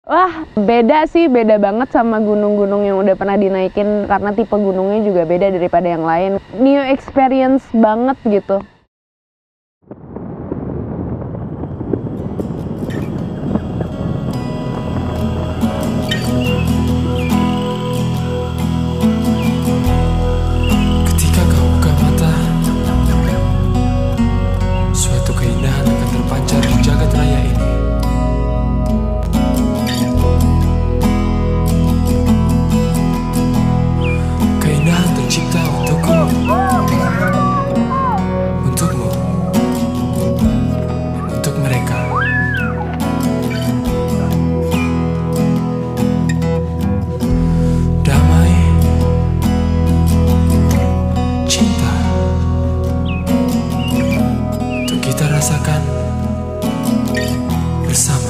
Wah, beda sih, beda banget sama gunung-gunung yang udah pernah dinaikin karena tipe gunungnya juga beda daripada yang lain. New experience banget gitu. Ketika kau buka mata, suatu keindahan akan terpancar di jagat raya ini. Keindahan tercipta untukku, untukmu, dan untuk mereka. Damai, cinta, untuk kita rasakan bersama.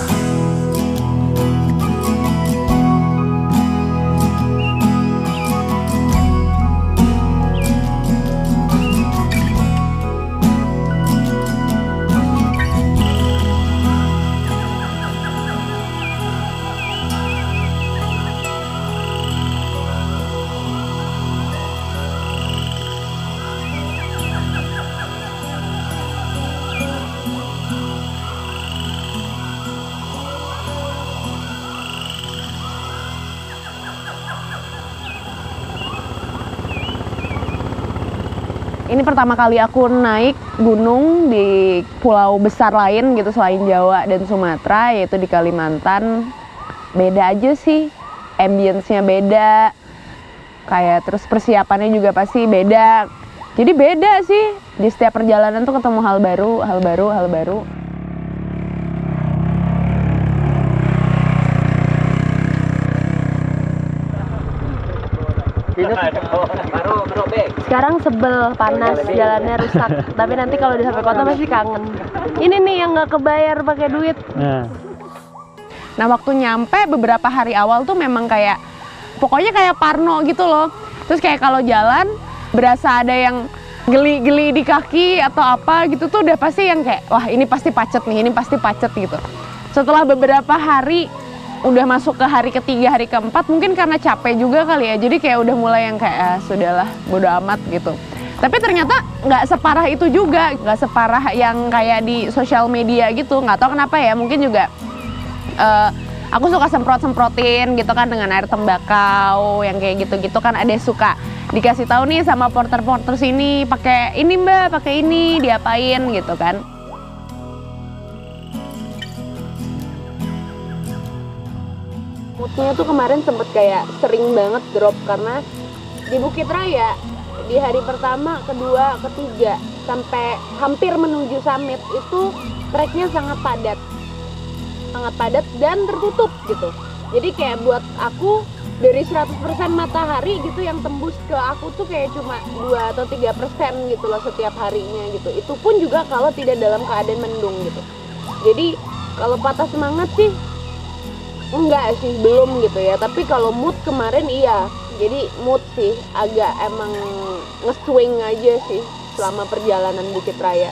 Ini pertama kali aku naik gunung di pulau besar lain gitu selain Jawa dan Sumatera, yaitu di Kalimantan. Beda aja sih, ambience-nya beda, kayak terus persiapannya juga pasti beda. Jadi beda sih, di setiap perjalanan tuh ketemu hal baru, hal baru, hal baru. Sekarang sebel, panas, jalannya rusak. Tapi nanti kalau udah sampai kota pasti kangen. Ini nih yang nggak kebayar pakai duit. Nah, waktu nyampe beberapa hari awal tuh memang kayak, pokoknya kayak parno gitu loh. Terus kayak kalau jalan berasa ada yang geli-geli di kaki atau apa gitu tuh udah pasti yang kayak, wah ini pasti pacet nih, ini pasti pacet gitu. Setelah beberapa hari udah masuk ke hari ketiga, hari keempat, mungkin karena capek juga kali ya, jadi kayak udah mulai yang kayak sudahlah, bodo amat gitu. Tapi ternyata nggak separah itu juga, nggak separah yang kayak di sosial media gitu. Nggak tahu kenapa ya, mungkin juga aku suka semprot-semprotin gitu kan dengan air tembakau yang kayak gitu-gitu kan, ada suka dikasih tahu nih sama porter-porter sini, pakai ini mbak, pakai ini, diapain gitu kan. Moodnya tuh kemarin sempet kayak sering banget drop karena di Bukit Raya di hari pertama, kedua, ketiga sampai hampir menuju summit itu treknya sangat padat dan tertutup gitu. Jadi kayak buat aku dari 100% matahari gitu yang tembus ke aku tuh kayak cuma 2 atau 3% gitu loh setiap harinya gitu. Itu pun juga kalau tidak dalam keadaan mendung gitu. Jadi kalau patah semangat sih enggak sih, belum gitu ya. Tapi kalau mood kemarin iya. Jadi mood sih agak emang nge-swing aja sih selama perjalanan Bukit Raya.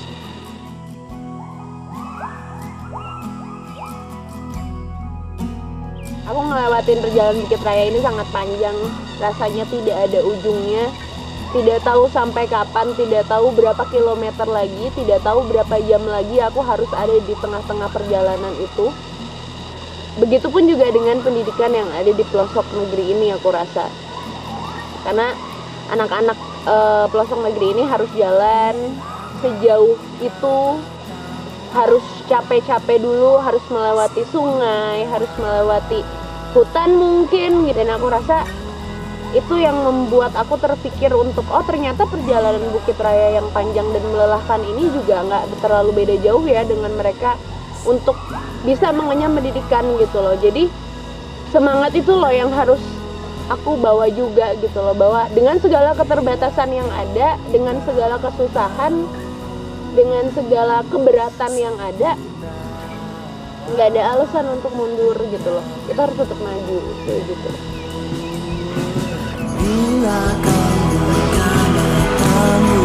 Aku ngelewatin perjalanan Bukit Raya ini sangat panjang. Rasanya tidak ada ujungnya. Tidak tahu sampai kapan, tidak tahu berapa kilometer lagi, tidak tahu berapa jam lagi aku harus ada di tengah-tengah perjalanan itu. Begitupun juga dengan pendidikan yang ada di pelosok negeri ini, aku rasa. Karena anak-anak pelosok negeri ini harus jalan sejauh itu, harus capek-capek dulu, harus melewati sungai, harus melewati hutan mungkin. Dan aku rasa itu yang membuat aku terpikir untuk, oh ternyata perjalanan Bukit Raya yang panjang dan melelahkan ini juga nggak terlalu beda jauh ya dengan mereka untuk bisa mengenyam pendidikan gitu loh. Jadi semangat itu loh yang harus aku bawa juga gitu loh, bahwa dengan segala keterbatasan yang ada, dengan segala kesusahan, dengan segala keberatan yang ada, nggak ada alasan untuk mundur gitu loh. Kita harus tetap maju gitu. Bila kau buka matamu